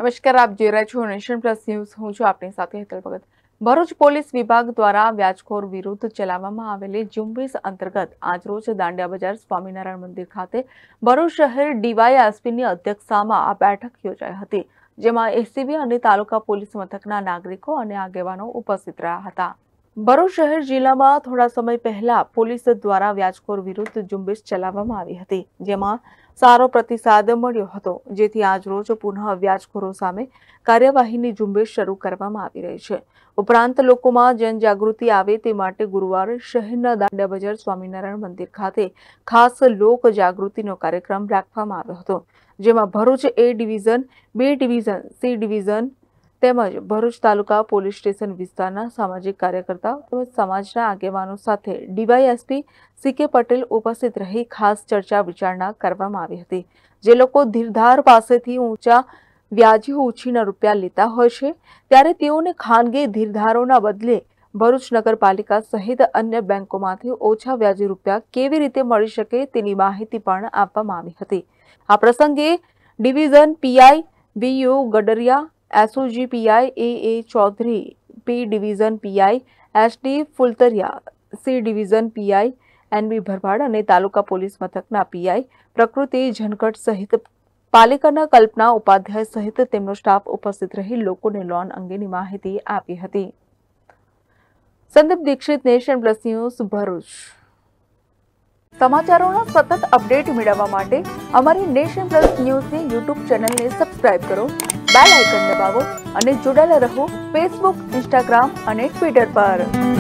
નમસ્કાર, આપ જોઈ રહ્યા છો નેશન પ્લસ ન્યૂઝ। હું છું આપની સાથે હેતલ ભગત। ભરૂચ પોલીસ વિભાગ દ્વારા વ્યાજખોર વિરુદ્ધ ચલાવવામાં આવેલી ઝુંબેશ અંતર્ગત આજરોજ દાંડિયા બજાર સ્વામિનારાયણ મંદિર ખાતે ભરૂચ શહેર ડીવાયએસપીની અધ્યક્ષતામાં આ બેઠક યોજાઈ હતી, જેમાં એસીબી અને તાલુકા પોલીસ મથકના નાગરિકો અને આગેવાનો ઉપસ્થિત રહ્યા હતા। ભરૂચ શહેર જિલ્લામાં થોડા સમય પહેલા પોલીસ દ્વારા વ્યાજખોર વિરુદ્ધ ઝુંબેશ ચલાવવામાં આવી હતી, જેમાં સારો પ્રતિસાદ મળ્યો હતો, જેથી આજરોજ પુનઃ વ્યાજખોરો સામે કાર્યવાહીની ઝુંબેશ શરૂ કરવામાં આવી રહી છે। ઉપરાંત લોકોમાં જનજાગૃતિ આવે તે માટે ગુરુવારે શહેરના દાંડિયા બજાર સ્વામિનારાયણ મંદિર ખાતે ખાસ લોક જાગૃતિનો કાર્યક્રમ રાખવામાં આવ્યો હતો, જેમાં Bharuch A division, B division, C division તેમજ ભરૂચ તાલુકા પોલીસ સ્ટેશન વિસ્તારના સામાજિક કાર્યકર્તાઓ તેમજ સમાજના આગેવાનો સાથે ડીવાયએસપી સીકે પટેલ ઉપસ્થિત રહી ખાસ ચર્ચા વિચારણા કરવામાં આવી હતી। જે લોકો ધીરધાર પાસેથી ઊંચા વ્યાજી ઉછીના રૂપિયા લેતા હોય છે, ત્યારે તેઓને ખાનગી ધીરધારોના બદલે ભરૂચ નગરપાલિકા સહિત અન્ય બેંકોમાંથી ઓછા વ્યાજી રૂપિયા કેવી રીતે મળી શકે તેની માહિતી પણ આપવામાં આવી હતી। આ પ્રસંગે division PI VU Gadariya, SOG PI A Chaudhary, P division PI SD Phultariya, C division PI NB Bharwad અને તાલુકા પોલીસ મથકના પીઆઈ પ્રકૃતિ ઝનકટ સહિત પાલિકાના કલ્પના ઉપાધ્યાય સહિત તેમનો સ્ટાફ ઉપસ્થિત રહી લોકોને લોન અંગેની માહિતી આપી હતી। Sandeep Dikshit, nation plus news, Bharuch. સમાચારોના સતત અપડેટ મેળવવા માટે અમારી નેશન પ્લસ ન્યૂઝની યુટ્યુબ ચેનલને સબસ્ક્રાઇબ કરો, બેલ આઇકન દબાવો અને જોડાયેલા રહો ફેસબુક, ઇન્સ્ટાગ્રામ અને ટ્વિટર પર।